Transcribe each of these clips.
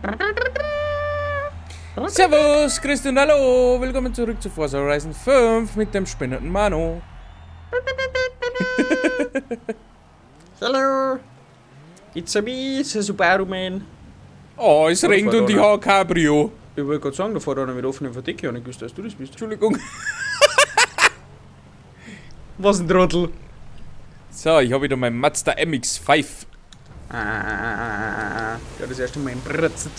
Servus, Christi und hallo, willkommen zurück zu Forza Horizon 5 mit dem spinnenden Manu. Hallo, it's a me, it's a Subaru Man. Oh, es regnet und ich habe ein Cabrio. Ich wollte gerade sagen, da fährt einer mit offenem Verdeck, ja, nicht gewusst, dass du das bist. Entschuldigung. Was ein Trottel. So, ich habe wieder mein Mazda MX-5. Ja, das erste Mal im Bratzet.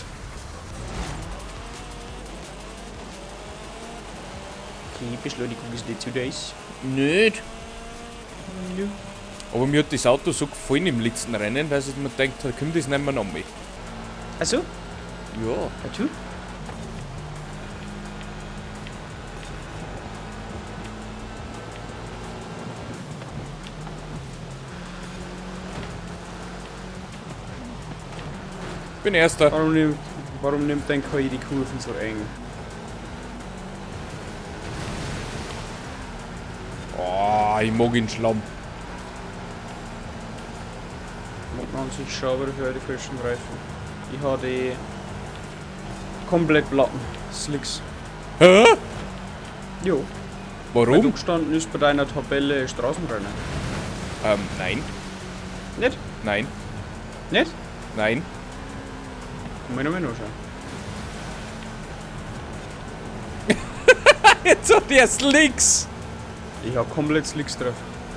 Okay, Beschleunigung ist nicht so nice. Nicht. Nö. Aber mir hat das Auto so gefallen im letzten Rennen, dass ich mir denkt, da kommt das nicht mehr an mich. Achso? Ja. Achso? Bin Erster. Warum nimmt dein KI die Kurven so eng? Oh, ich mag den Schlamm. Macht man sich sauber für die frischen Reifen. Ich habe die komplett platten Slicks. Hä? Jo. Weil du Warum? gestanden ist bei deiner Tabelle Straßenrennen. Nein. Nicht? Nein. Nicht? Nein. Kann man noch mal anschauen. Jetzt hat der Slicks. Ich habe komplett Slicks drauf.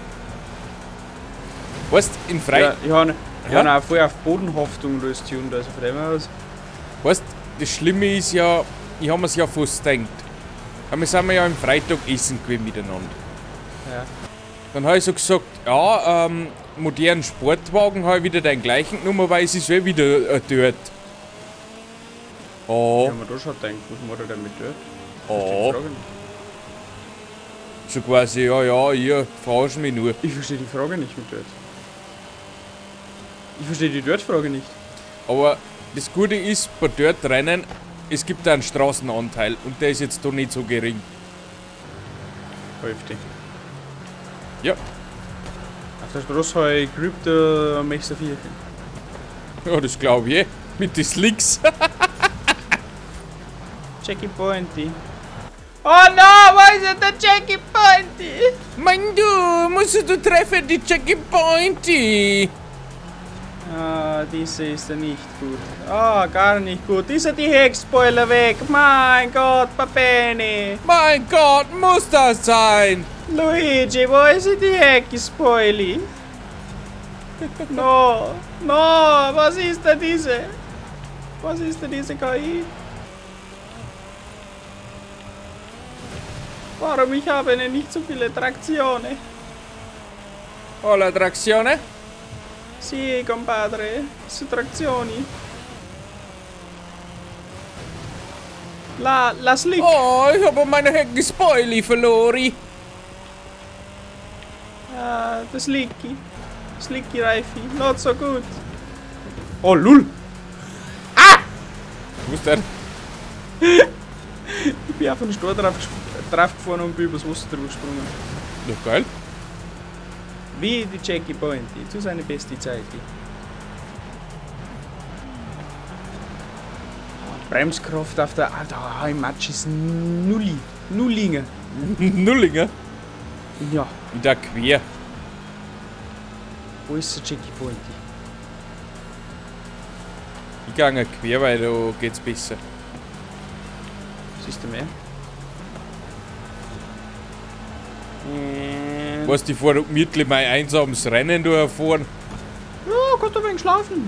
Weißt du, in Frei... Ja, ich habe Ja? auch voll auf Bodenhaftung das tuned, also von dem aus. Weißt du, das Schlimme ist ja, ich habe mir's ja fast gedacht. Aber wir sind ja am Freitag essen gewesen miteinander. Ja. Dann habe ich so gesagt, ja, modernen Sportwagen habe ich wieder den gleichen genommen, weil es ist eh wieder dort. Ich Oh, habe mir da schon gedacht, was macht er denn mit dort? oh. Verstehe die Frage nicht. So quasi, ja, ihr verarschen mich nur. Ich verstehe die Frage nicht mit dort. Ich verstehe die Dort-Frage nicht. Aber das Gute ist, bei dort Rennen, es gibt einen Straßenanteil und der ist jetzt da nicht so gering. Hälfte. Ja, Auf der Straße habe ich Grip, da möchtest du viel. ja, das glaube ich eh. Mit den Slicks. Jackie Pointy. Oh no, wo ist denn der Jackie Pointy? Mein du, musst du treffen die Jackie Pointy. Ah, diese ist ja nicht gut. Ah, gar nicht gut. Ist ja die Heckspoiler weg. Mein Gott, Papeni. Mein Gott, muss das sein? Luigi, wo ist die Heckspoiler? No, was ist denn diese? Was ist denn diese KI? Warum ich habe nicht so viele Traktionen? Hola, Trazione. Sì, compadre, su trazioni. La slick. Oh, ich habe meine Heckenspoiler verloren. Ah, the slicky. Slicky Reifi, not so good. Oh, lul. Wo ist der? Ich bin auf den Stor drauf gefahren und bin übers Wasser drüber gesprungen. Ja, geil. Wie die Jackie Pointy, zu seiner besten Zeit. Bremskraft auf der... Alter, im Matsch ist Nullinger. Nullinger. Ja, In der Quer. wo ist der Jackie Pointy? Ich gehe quer, weil da geht's besser. Siehst du mehr? Weißt du, ich fahre gemütlich mein einsames Rennen da erfahren. Ja, kannst du ein wenig schlafen.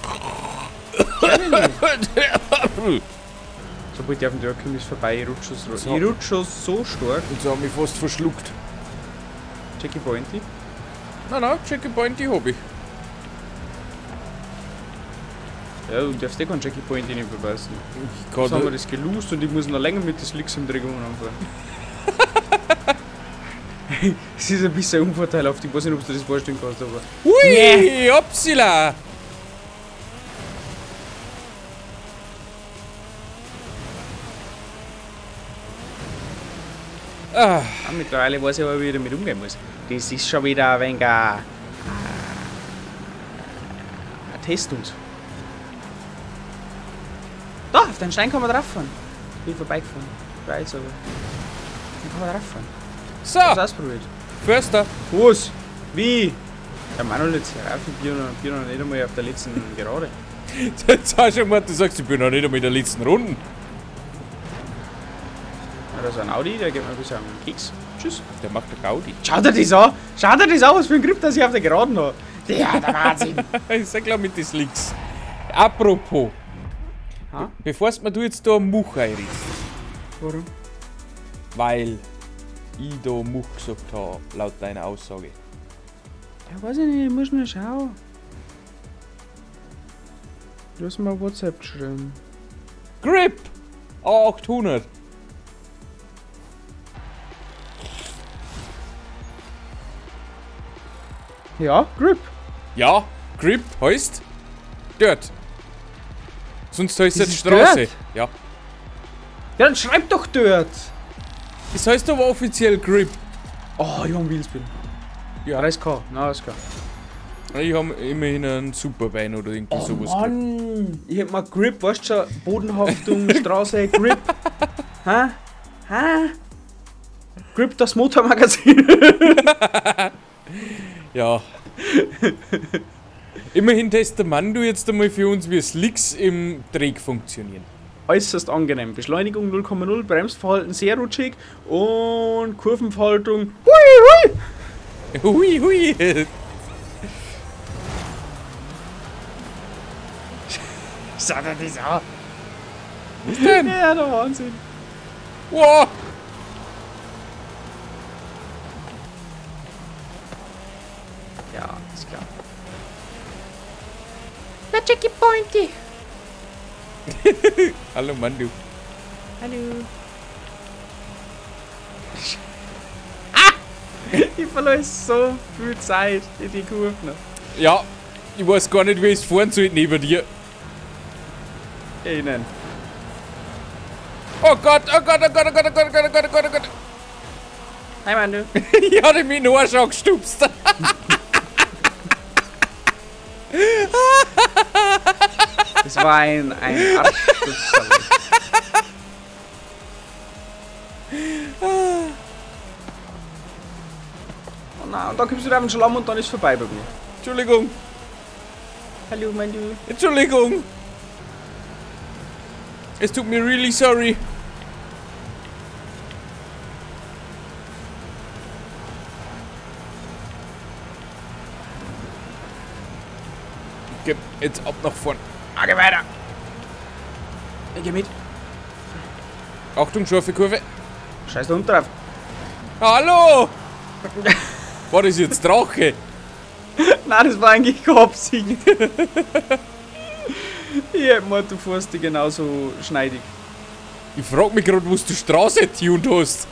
Sobald ich auf den Tag komme, ist vorbei. Ich rutsche So. so stark. Und so haben mich fast verschluckt. Jackie Pointy. Nein, Jackie Pointy hab ich. Ja, du darfst eh keinen Jackie Pointy nicht verbeißen. Ich Jetzt haben wir kann das gelost und ich muss noch länger mit den Slicks im Dreh anfahren. Es ist ein bisschen unvorteilhaft, ich weiß nicht, ob du das vorstellen kannst, aber... Hui, Upsila! Ah, Mittlerweile weiß ich aber, wie ich damit umgehen muss. Das ist schon wieder ein wenig ein Test uns. Auf den Stein kann man drauf fahren. Bin vorbeigefahren. Weiß aber. Dann kann man drauf fahren. So, Hab's ausprobiert. Förster. Was? Wie? Der Manuel jetzt herauf, ich bin noch nicht einmal auf der letzten Gerade. Jetzt hast du schon mal, du sagst, ich bin noch nicht einmal in der letzten Runde. Ja, da ist ein Audi, der geht mir bis einen Keks. Tschüss. Der macht der Gaudi. Schaut dir das an! Schaut dir das an, was für ein Grip, das ich auf der Geraden habe! Der Wahnsinn! Ich sag klar mit des Licks. Apropos. Ha? Bevor du jetzt da Much einrichst, Warum? weil ich da Much gesagt habe, laut deiner Aussage. Ja, weiß ich nicht, ich muss nur schauen. Du hast mal WhatsApp geschrieben. Grip! A800. Ja, Grip. Ja, Grip heißt Dirt. Sonst heißt Das es ist Straße. Dirt? Ja. Ja, dann schreib doch dort! Das heißt aber offiziell Grip. Oh, Johann Wilsbill. Ja. 30k, na, alles klar. Ich habe immerhin einen Superbein oder irgendwie Oh sowas gehabt. Mann! Ich hätt mal Grip, weißt du schon? Bodenhaftung, Straße, Grip. Hä? Hä? Grip, das Motormagazin. Ja. Immerhin testet man du jetzt einmal für uns, wie Slicks im Dreck funktionieren. Äußerst angenehm. Beschleunigung 0,0, Bremsverhalten sehr rutschig und Kurvenverhaltung. Hui, hui! Hui, hui. Schau dir das an. Was denn? Ja, der Wahnsinn. Wow. Ja, ist klar. Na, Jackie Pointy. Hallo Mann, du. Hallo. Ich verliere so viel Zeit in die Kurven. Ja, ich weiß gar nicht, wie ich es fahren soll neben dir. Innen. Oh Gott, oh Gott, oh Gott, oh Gott, oh Gott, oh Gott, oh Gott, oh Gott, oh Gott. Hi, Mann, du. Ich hatte mich in den Arsch angestupst. Das war ein Arschstupser. Oh nein, und dann kommst du wieder auf den Schlamm und dann ist es vorbei bei mir. Entschuldigung, Hallo, mein Du. Entschuldigung. Es tut mir really sorry. Gib jetzt ab nach vorn. Ah, geh weiter. Ich geh mit. Achtung, scharfe Kurve. Scheiß da unten drauf. Hallo! War das jetzt Drache? Nein, das war eigentlich keine Absicht. Ich hätte mal, du fährst die genauso schneidig. Ich frag mich gerade, wo du Straße tuned hast.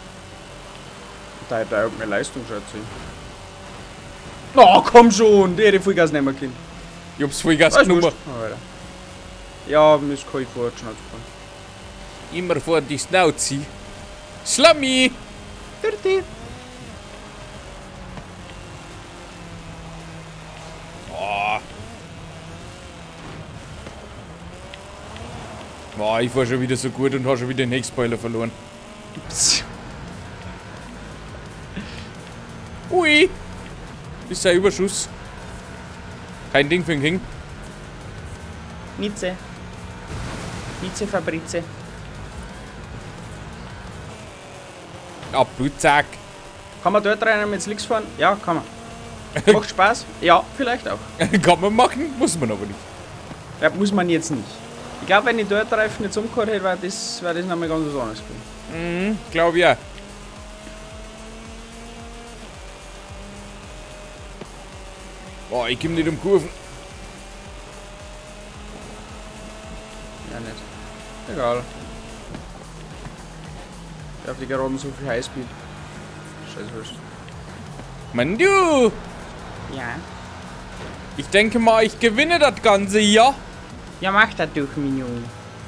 Da hat mehr Leistung, schätze ich. Na, komm schon, der hätte Vollgas nehmen können. Ich hab's Vollgas Alles genommen. wurscht. Ah, weiter. Ja, mir ist kalt vor, Schnauze fahren. Immer vor die Schnauze. Schlammi! Dirty. Oh. Boah, ich war schon wieder so gut und habe schon wieder den Heckspoiler verloren. Psst. Ui! Das ist ein Überschuss. Kein Ding für den King. Nizze. Nizze Fabrize. Abblutzack. Kann man dort rein mit Slicks fahren? Ja, kann man. Macht Spaß? Ja, vielleicht auch. Kann man machen, muss man aber nicht. Ja, muss man jetzt nicht. Ich glaube, wenn ich dort Reifen nicht umgehört hätte, wäre das nochmal ganz was anderes gewesen. Mhm, glaub ja. Boah, ich komm nicht um Kurven. Ja, nicht. Egal. Ich auf die Geraden so viel Highspeed. Scheiß wurscht. Mann, du! Ja. Ich denke mal, ich gewinne das Ganze, ja? Ja, mach das durch, mein Junge.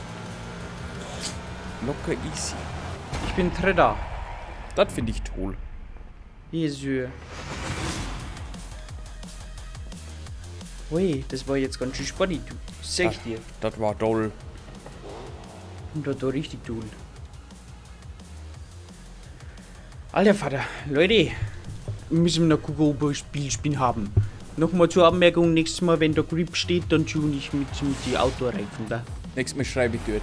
Locker easy. Ich bin Dritter. Das finde ich toll. Jesu. Ui, das war jetzt ganz schön spannend, du. Sag ich dir. Das war toll. Und da richtig tun. Alter Vater, Leute, müssen wir noch gucken, ob wir ein Spielspin haben. Nochmal zur Anmerkung, nächstes Mal, wenn da Grip steht, dann tune ich mit die Autoreifen da. Nächstes Mal schreibe ich dort.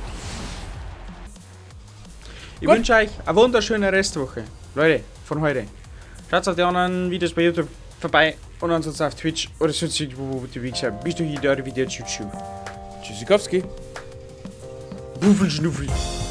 Ich wünsche euch eine wunderschöne Restwoche. Leute, von heute. Schaut auf die anderen Videos bei YouTube vorbei und ansonsten auf Twitch oder sonst irgendwo, wo ihr wie gesagt. Bis dahin, eure Videos. Tschüssikowski. Wuffelschnuffel.